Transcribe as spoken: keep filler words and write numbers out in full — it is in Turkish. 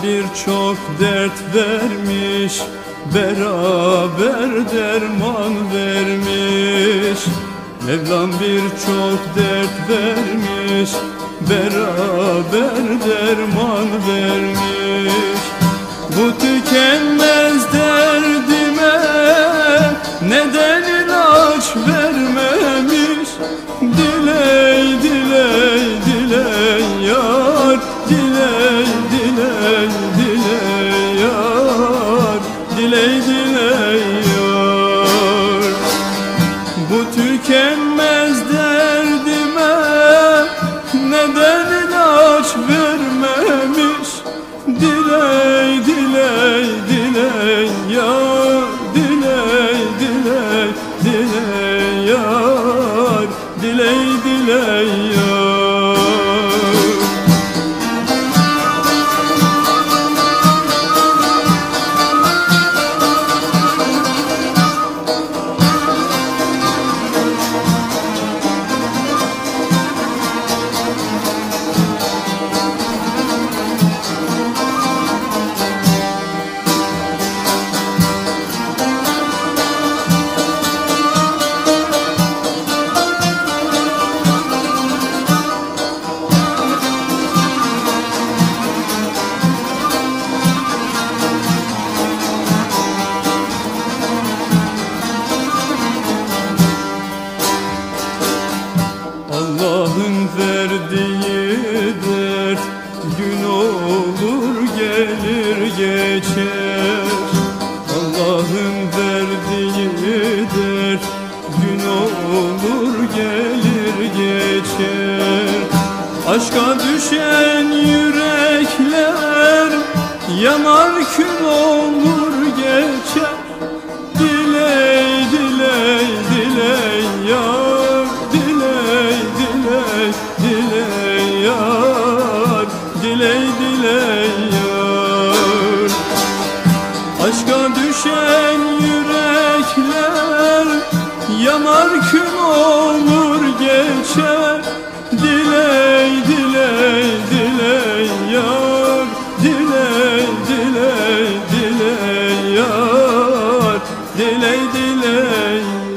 birçok dert vermiş, beraber derman vermiş. Mevlam birçok dert vermiş, beraber derman vermiş. Bu tükenmez derdime neden ilaç vermemiş? Diley diley diley yar, diley diley diley yar, diley diley yar. Bu tükenmez derdime neden ilaç vermemiş? Diley diley diley yar, diley diley diley yar, diley diley yar. Allah'ın verdiği dert gün olur gelir geçer. Allah'ın verdiği dert gün olur gelir geçer. Aşka düşen yürekler yanar kül olur geçer. Diley diley diley yar, diley diley diley yar, diley diley yar. Aşka düşen yürekler yanar kül olur geçer. Diley diley diley yar, diley diley diley yar, diley diley